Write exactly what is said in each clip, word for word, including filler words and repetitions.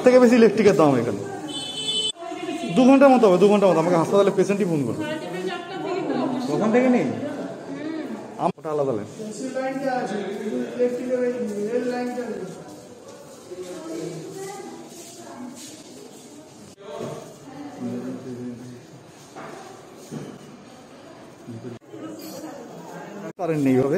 থেকে বেশি ইলেকট্রিকের দাম এখানে। দু ঘন্টার মতো হবে, দু ঘন্টার মতো। আমাকে হাসপাতালে পেশেন্টই ফোন করবে। ওখান থেকে নেই, ওটা আলাদা লাইন। কারেন্ট নেই হবে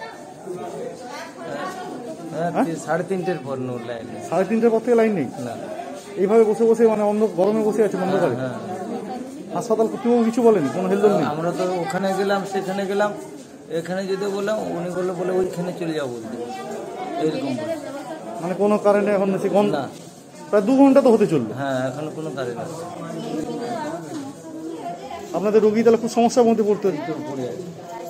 সাড়ে তিনটের পর নো লাইন, সাড়ে তিনটের পর থেকে লাইন নেই। এইভাবে বসে বসে মানে অন্ধ গরমে বসে আছে বন্ধ করে। হাসপাতাল কর্তৃপক্ষ কিছু বলেনি, কোনো হেলদোল নেই। আমরা তো ওখানে গেলাম, সেখানে গেলাম, এখানে যদি বললাম উনি বললো বলে ওইখানে চলে যাবো বলতে, এরকম মানে কোনো কারেন্ট এখন সে গন না, প্রায় দু ঘন্টা তো হতে চলবে। হ্যাঁ এখন কোনো কারেন্ট আছে। আপনাদের রোগী তাহলে খুব সমস্যার মধ্যে পড়তে পড়ে আছে।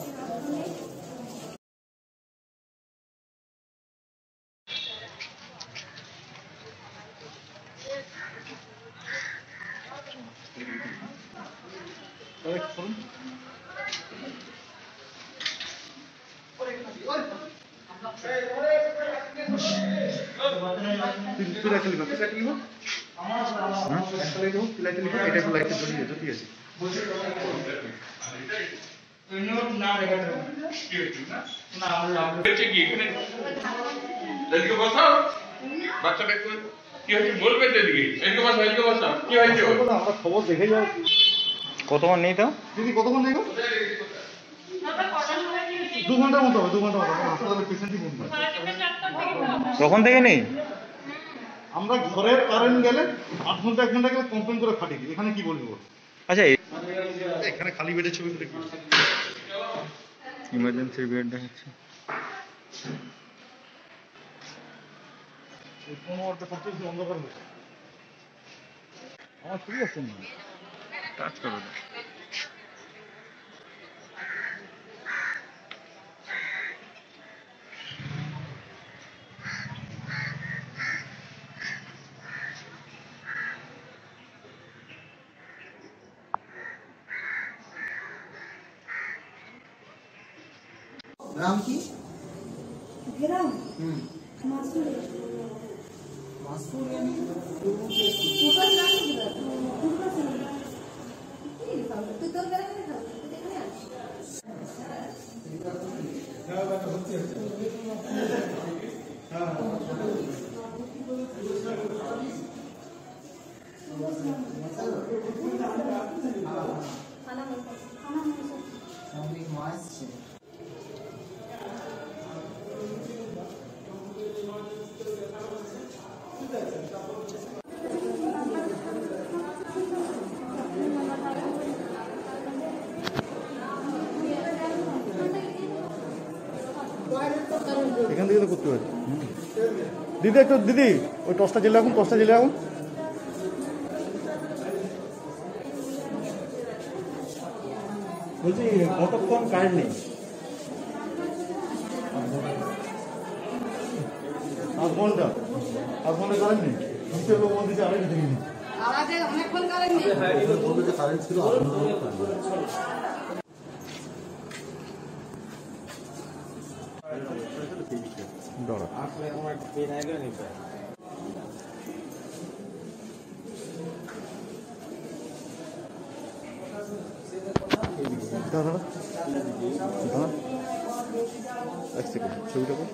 খবর দেখে যাও কতক্ষণ নেই তো দিদি, কতক্ষণ নেই গো? দু ঘন্টার মতো হবে, দু ঘন্টার মতো। হাসপাতালে পেশেন্টই ফোন করে। তখন থেকে নেই। আমরা ঘরের কারেন্ট গেলে আট ঘন্টা এক ঘন্টা গেলে কমপ্লেন করে ফাটিয়ে দিই। এখানে কি বলবো? আচ্ছা, এখানে খালি বেডের ছবি তুলে কি ইমার্জেন্সি বেড দেখাচ্ছে। অন্ধকার হয়েছে আমার ছবি আসছে না, টাচ করো। নাম কি? গ্রাম হুম মাসুরি মাসুরি সুপার লাইন গ্রাম সুপার লাইন কি খাও তুই তোর গ্রামে খাও তুই এখানে আসিস হ্যাঁ বাবা হচ্ছে হ্যাঁ খানা খানা আমি মাছ ছিল। এখান থেকে তো করতে পারি। দিদি একটু, দিদি ওই টসটা জেলে রাখুন, টসটা জেলে রাখুন। বলছি কতক্ষণ কারেন্ট নেই? আধ ঘন্টা, আধ ঘন্টা কারেন্ট নেই। দ্বিতীয় লোক বলতেছে আড়াইটা থেকে নেই। অনেকক্ষণ কারেন্ট নেই। কারেন্ট ছিল আধ ঘন্টা। দাঁড়া দাঁড়া এক সেকেন্ড, ছবিটা কর।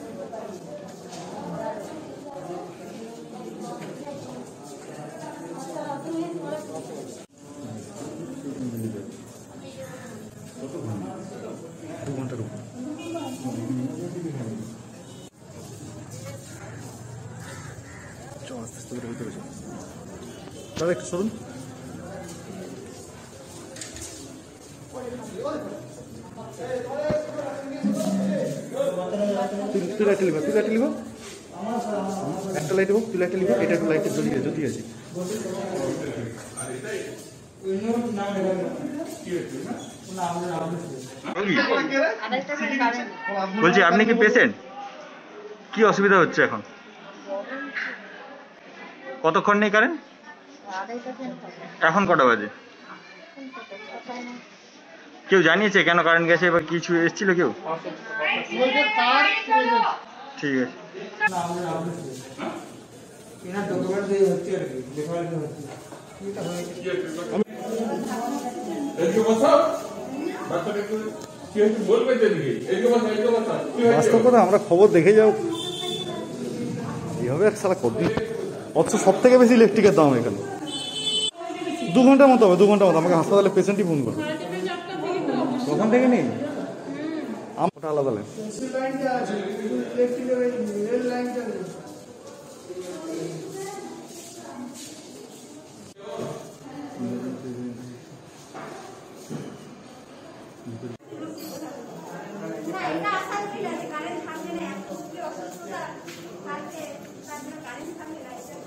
দু ঘন্টার উপর চল, আস্তে আস্তে করে ভিতরে চল। দাদা একটু সরুন। তুই লাইটটা লিখা, তুই লাইটটা লিখা, একটা লাইট হোক, তুই লাইটটা লিখা। এটা একটু লাইটটা জ্বলিয়ে জ্যোতি আছে। বলছি আপনি কি পেশেন্ট? কি অসুবিধা হচ্ছে এখন? কতক্ষণ নেই কারেন্ট? এখন কটা বাজে? কেউ জানিয়েছে কেন কারেন্ট গেছে বা কিছু এসেছিল কেউ? ঠিক আছে। এনার ডকুমেন্ট দিয়ে হচ্ছে আর কি লেখালেখি হচ্ছে এটা হয়েছে এদিকে বসাও বাচ্চাকে একটু কি হচ্ছে বলবে তো এদিকে এদিকে বসা এদিকে বসা কি হয়েছে বাস্তব কথা আমরা খবর দেখে যাও এইভাবে এক সালা কদিন অথচ সব থেকে বেশি ইলেকট্রিকের দাম এখানে। দু ঘন্টার মতো হবে, দু ঘন্টার মতো আমাকে হাসপাতালে পেশেন্টই ফোন করবে। ওখান থেকে নেই ওটা আলাদা লাইন। না এটা আসার ঠিক আছে কারেন্ট থাকবে না এত কি অসুস্থতা থাকবে তার জন্য কারেন্ট থাকবে না এটা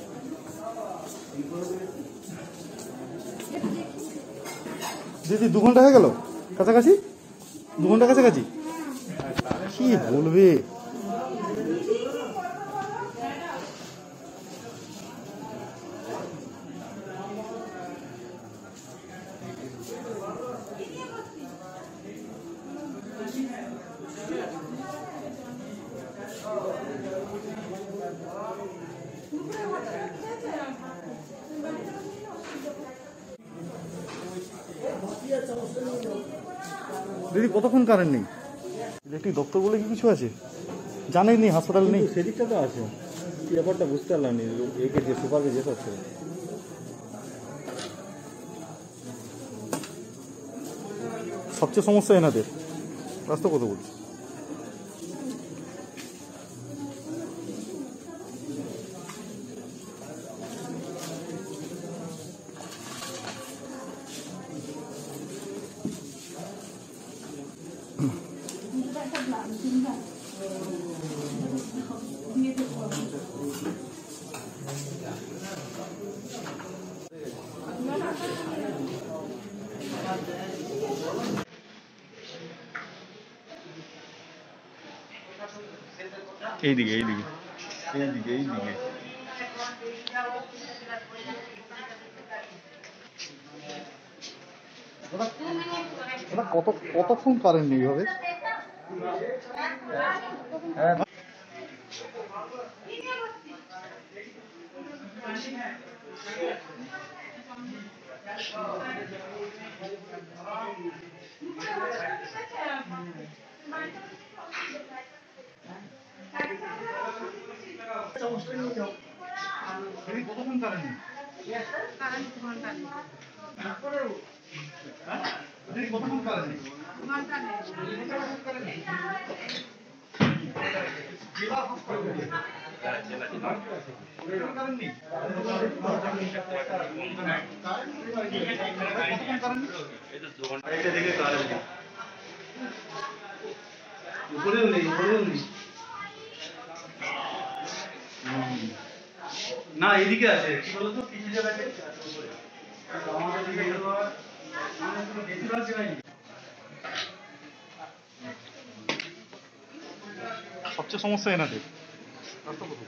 দিদি দু ঘন্টা হয়ে গেল কাছাকাছি, দু ঘন্টা কাছাকাছি কি বলবে। দিদি কতক্ষণ কারেন্ট নেই? ইলেকট্রিক দপ্তর বলে কি কিছু আছে? জানেন নি হাসপাতাল নেই? সেদিকটা তো আছে, কি ব্যাপারটা বুঝতে পারলাম নি। একে যে সুপারকে যে করছে সবচেয়ে সমস্যা এনাদের, বাস্তব কথা বলছি। এইদিকে এইদিকে এইদিকে এইদিকে ওটা কত কতক্ষণ কারেন্ট নেই হবে? কতক্ষণ কারেন্ট নেই? কতক্ষণ কারেন্ট নেই? উপরেও নেই, উপরেও নেই। না এদিকে আছে, কি বলতো কিছু জায়গাতে আমাদের দিকে বেশিরভাগ জায়গায় নেই। সবচেয়ে সমস্যা এনাদের, বাস্তব কথা।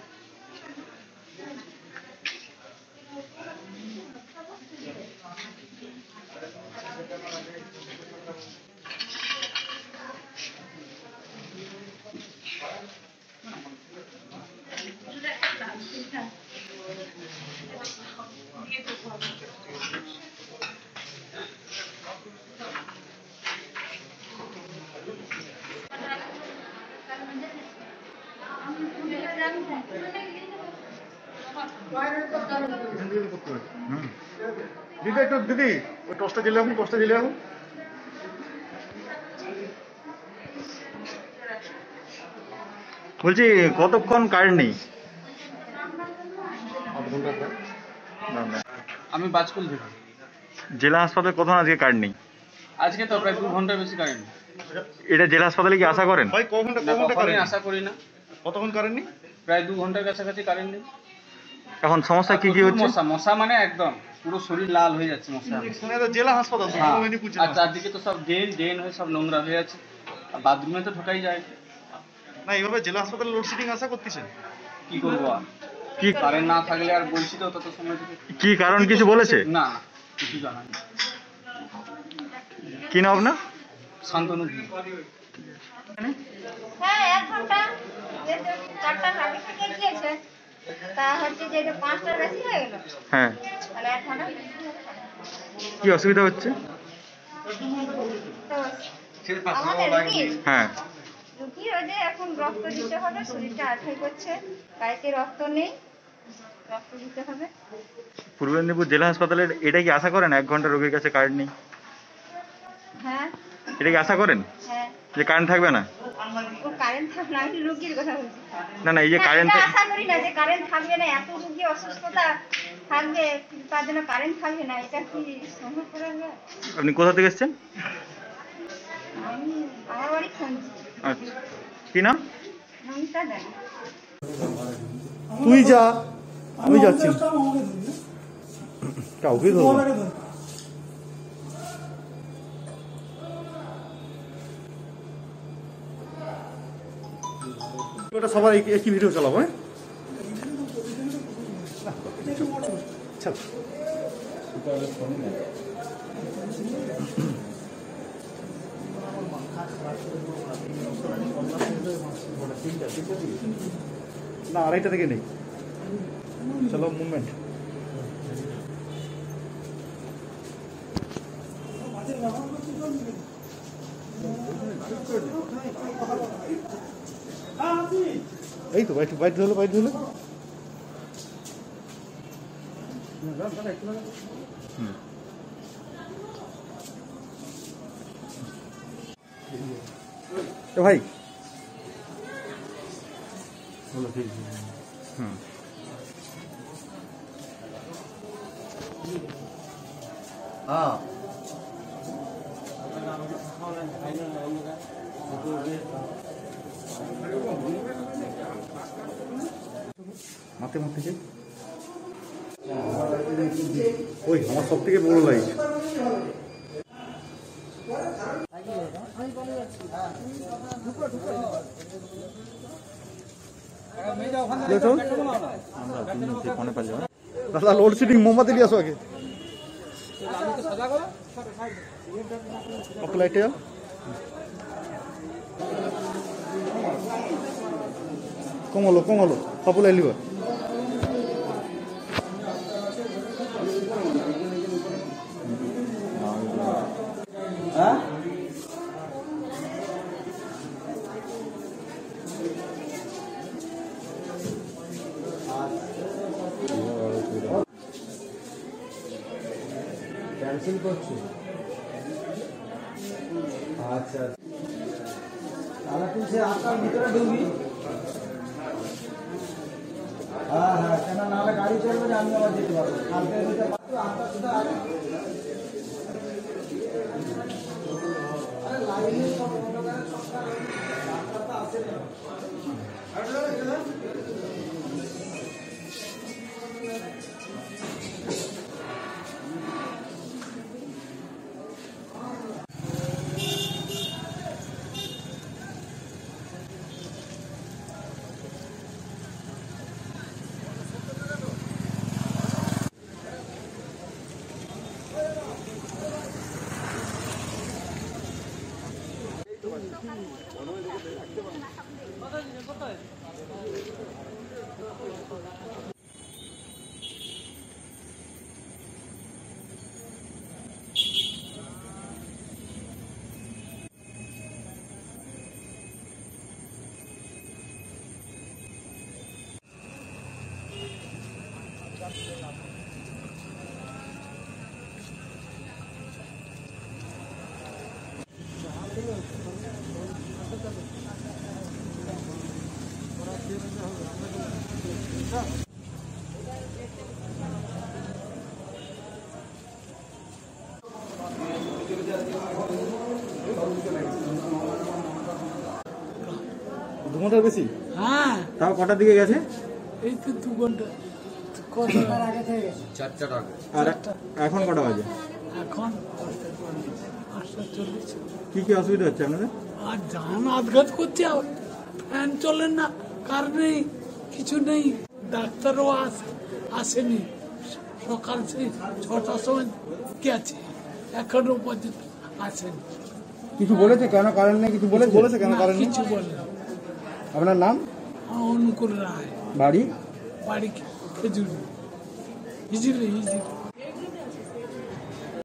দিদি একটু দিদি ওই টসটা জেলে রাখুন, টসটা জেলে রাখুন। বলছি কতক্ষণ কারেন্ট নেই? আমি বাজকুল থেকে। জেলা হাসপাতালে কতক্ষণ আজকে কারেন্ট নেই? আজকে তো প্রায় দু ঘন্টার বেশি কারেন্ট। এটা জেলা হাসপাতালে কি আশা করেন? ভাই ক ঘন্টা ক না, ঘন্টা কখনোই কারেন্ট? আশা করি না। কতক্ষণ কারেন্ট নেই? প্রায় দু ঘন্টার কাছাকাছি কারেন্ট নেই। এখন সমস্যা কি কি প্রচুর হচ্ছে? মশা, মশা মানে একদম পুরো শরীর লাল হয়ে যাচ্ছে মশা। শুনে তো জেলা হাসপাতাল তো, হ্যাঁ। মেদিনীপুর আর জেলা। চারদিকে তো সব ড্রেন ড্রেন হয়ে সব নোংরা হয়ে আছে। আর বাথরুমে তো ঢোকাই যায় না। না এইভাবে জেলা হাসপাতালে লোডশেডিং আশা করতেছেন? কি করবো আর, কি কারেন্ট না থাকলে আর বলছি তো তত সময় থেকে। কি কারণ কিছু বলেছে? না কিছু জানা নেই। কি নাম আপনার? শান্তনু ভি। হ্যাঁ এক ঘন্টা চারটার আগে থেকে গিয়েছে তা হচ্ছে যে এটা পাঁচটার বেশি হয়ে গেল, হ্যাঁ, তাহলে এক ঘন্টা কি অসুবিধা হচ্ছে? তো আমাদের রুগীর হ্যাঁ, রুগীর ওই যে এখন রক্ত দিতে হবে, শরীরটা আঠাই করছে, গাড়িতে রক্ত নেই, রক্ত দিতে হবে। পূর্ব মেদিনীপুর জেলা হাসপাতালের এটা কি আশা করেন এক ঘন্টা রোগীর কাছে কারেন্ট নেই? হ্যাঁ এটা কি আশা করেন হ্যাঁ, যে কারেন্ট থাকবে না? ও কারেন্ট থাকবে না, আমি রুগীর কথা বলছি। না না, এই যে না, কারেন্ট এটা আশা করি না যে কারেন্ট থাকবে না, এত রুগী অসুস্থতা থাকবে তার জন্য কারেন্ট থাকবে না, এটা কি সম্ভব করা যায়? আপনি কোথা থেকে এসেছেন? আমি আমার বাড়ি শুনছি, আচ্ছা, কি নাম? নমিতা দেন। তুই যা, আমি যাচ্ছি না। কাউকে ধরবো না। ওটা সবার এক- একই ভিডিও চালাবো, হ্যাঁ? চল। না, আড়াইটা থেকে নেই। চলো মুভমেন্ট। এই তো বাইট বাইট ধরলো বাইট ধরলো। এ ভাই হুম হ্যাঁ মাথে মাথে যে ওই আমার সব থেকে বড় লাইট। দাদা লোডশেডিং মোমবাতি নিয়ে আসো আগে। লাইটে যাও। কমলো কমলো পাপুলাই লিবা। হ্যাঁ ক্যান্সেল করছি। আচ্ছা তাহলে তুই সে আটটার ভিতরে ঢুকবি। হ্যাঁ হ্যাঁ, কেন নাহলে গাড়ি চলবে না, আমি আবার যেতে পারবো। কালকে দিতে পারবো আটটা সুদ্ধা আগে। আরে লাইনে সব অন্ধকারে সরকার ডাক্তার তো আসে না। দু ঘন্টার বেশি? হ্যাঁ, তাও কটার দিকে গেছে? এই তো দু ঘন্টা কতটার আগে থেকে গেছে। চারটার আগে। আর এখন কটা বাজে? এখন আটটা চল্লিশ। কি কি অসুবিধা হচ্ছে আপনাদের? আর জান আঘাত করছে, আর ফ্যান চলে না, কার নেই, কিছু নেই, ডাক্তারও আসে আসেনি। সকাল সেই ছটার সময় গেছে, এখনো পর্যন্ত আসেনি। কিছু বলেছে কেন কারণ নেই? কিছু বলেছে বলেছে কেন না, কারণ নেই? কিছু বলে না। আপনার নাম? অনুকূল রায়, বাড়ি? বাড়ি খেজুরি ইজিলি ইজিলি